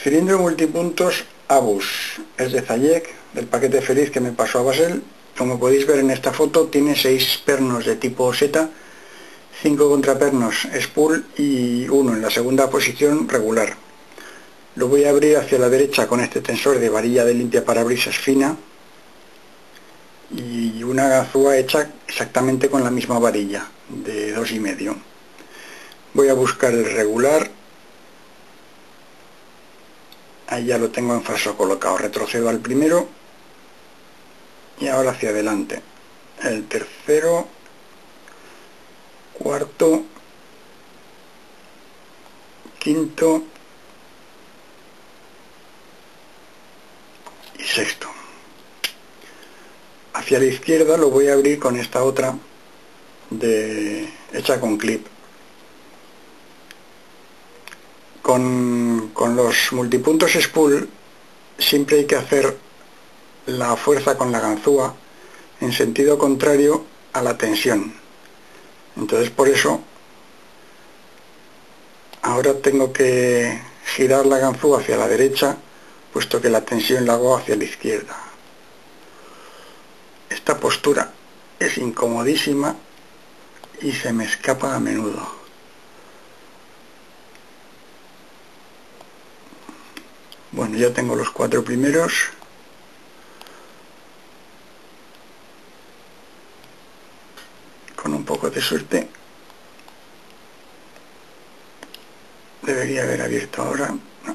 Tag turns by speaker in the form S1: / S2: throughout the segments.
S1: Cilindro multipuntos Abus, es de Zayek, del paquete feliz que me pasó a Basel. Como podéis ver en esta foto, tiene 6 pernos de tipo Z, 5 contrapernos spool y 1 en la segunda posición regular. Lo voy a abrir hacia la derecha con este tensor de varilla de limpia parabrisas fina y una ganzúa hecha exactamente con la misma varilla de 2,5. Voy a buscar el regular. Ahí ya lo tengo en falso colocado. Retrocedo al primero y ahora hacia adelante. El tercero, cuarto, quinto y sexto. Hacia la izquierda lo voy a abrir con esta otra hecha con clip. Con los multipuntos spool siempre hay que hacer la fuerza con la ganzúa en sentido contrario a la tensión. Entonces por eso ahora tengo que girar la ganzúa hacia la derecha, puesto que la tensión la hago hacia la izquierda. Esta postura es incomodísima y se me escapa a menudo. Bueno, ya tengo los 4 primeros. Con un poco de suerte debería haber abierto ahora. No.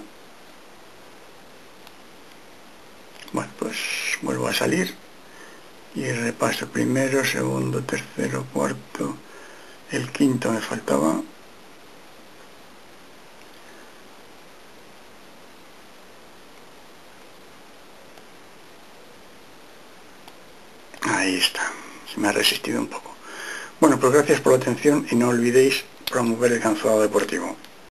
S1: Bueno, pues vuelvo a salir y repaso primero, segundo, tercero, cuarto, el quinto me faltaba. Ahí está, se me ha resistido un poco. Bueno, pues gracias por la atención y no olvidéis promover el ganzúado deportivo.